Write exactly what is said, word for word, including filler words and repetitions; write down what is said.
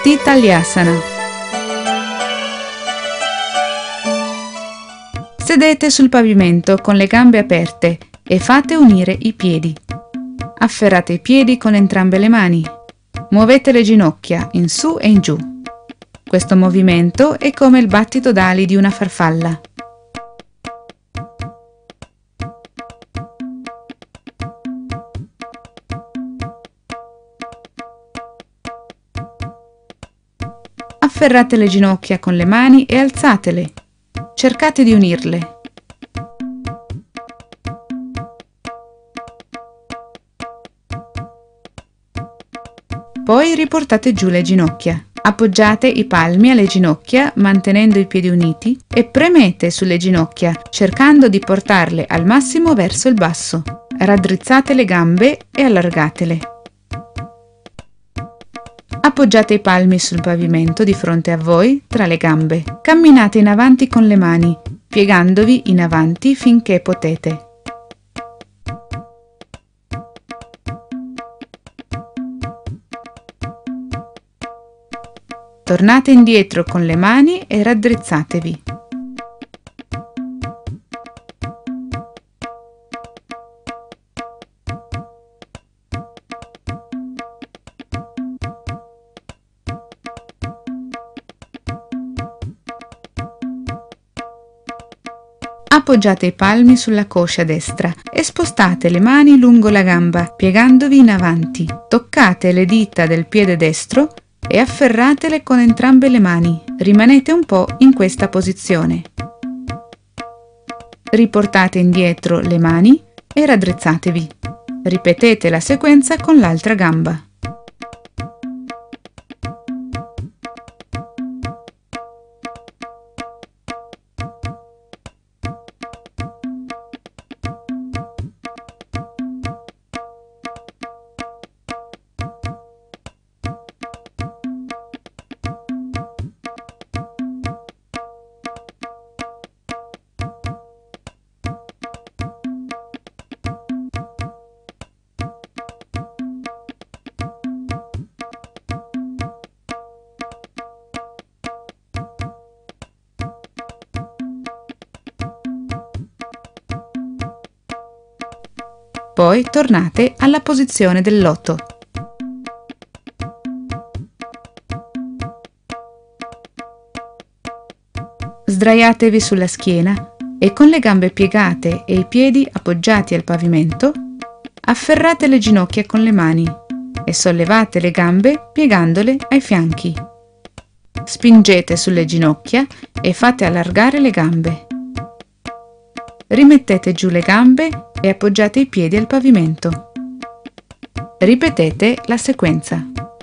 Stiti Talyasana. Sedete sul pavimento con le gambe aperte e fate unire i piedi. Afferrate i piedi con entrambe le mani. Muovete le ginocchia in su e in giù. Questo movimento è come il battito d'ali di una farfalla. Afferrate le ginocchia con le mani e alzatele. Cercate di unirle. Poi riportate giù le ginocchia. Appoggiate i palmi alle ginocchia mantenendo i piedi uniti e premete sulle ginocchia cercando di portarle al massimo verso il basso. Raddrizzate le gambe e allargatele. Appoggiate i palmi sul pavimento di fronte a voi, tra le gambe. Camminate in avanti con le mani, piegandovi in avanti finché potete. Tornate indietro con le mani e raddrizzatevi. Appoggiate i palmi sulla coscia destra e spostate le mani lungo la gamba, piegandovi in avanti. Toccate le dita del piede destro e afferratele con entrambe le mani. Rimanete un po' in questa posizione. Riportate indietro le mani e raddrizzatevi. Ripetete la sequenza con l'altra gamba. Poi tornate alla posizione del loto. Sdraiatevi sulla schiena e con le gambe piegate e i piedi appoggiati al pavimento, afferrate le ginocchia con le mani e sollevate le gambe piegandole ai fianchi. Spingete sulle ginocchia e fate allargare le gambe. Rimettete giù le gambe e appoggiate i piedi al pavimento. Ripetete la sequenza.